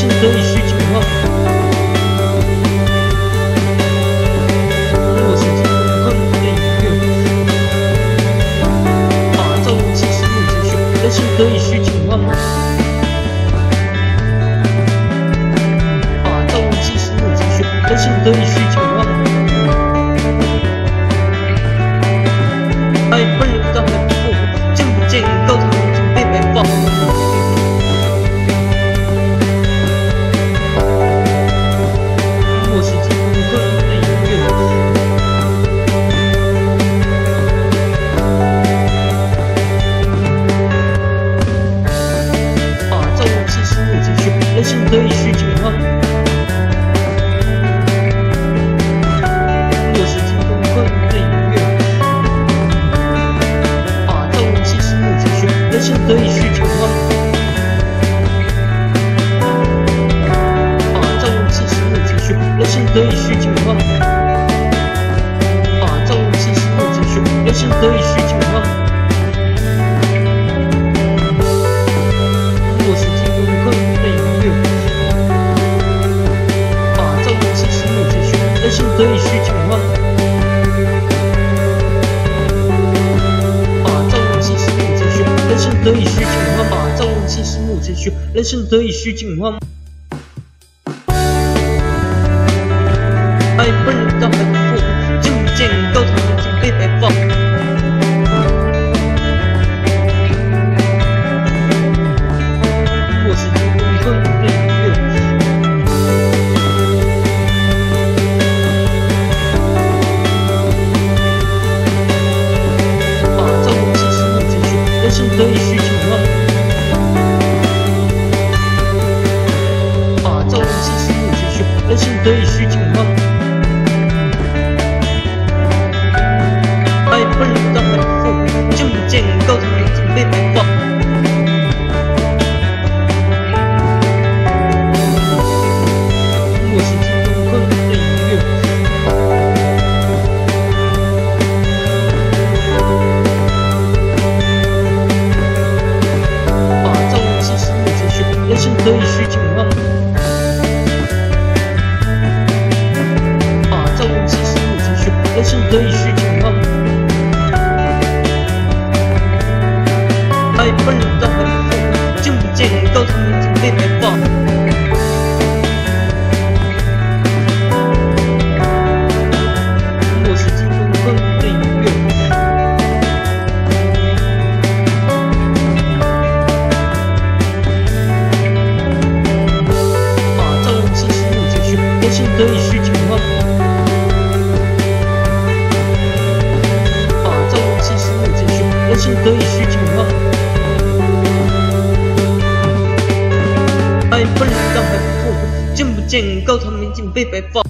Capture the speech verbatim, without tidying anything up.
生得以虚情话。我是金光的音乐，打造气势目前学，人生得以虚情话。打造气势目前学，人生得以虚情话。爱本人的还不够，见不见高堂已经被摆放。我是金光的音乐，打造气势目前学，人生得以虚情话。我是金光的音乐。人生得以虚情话，打造气势目前学，人生得以虚情话，打造气势目前学，人生得以虚情话。我是金光的音乐，打造气势目前学，人生得以虚情话。人生得以虚情话，打造气势目前学，人生得以虚情话。爱本人的还不够，见不见高堂已经被摆放。我是金光的音乐，打造气势目前学，人生得以虚情话。打造气势目前学，人生得以虚情话。爱本人的还不够，见不见高堂已经被摆放。我是金光的音乐，打造气势目前学，人生得以虚情话。打造气势目前学，人生得以虚情话。爱本人的还不够，见不见高堂已经被摆放。我是金光的音乐，打造气势目前学，人生得以虚情话。打造气势目前学，人生得以虚情话。爱本人的还不够，见不见高堂已经被摆放。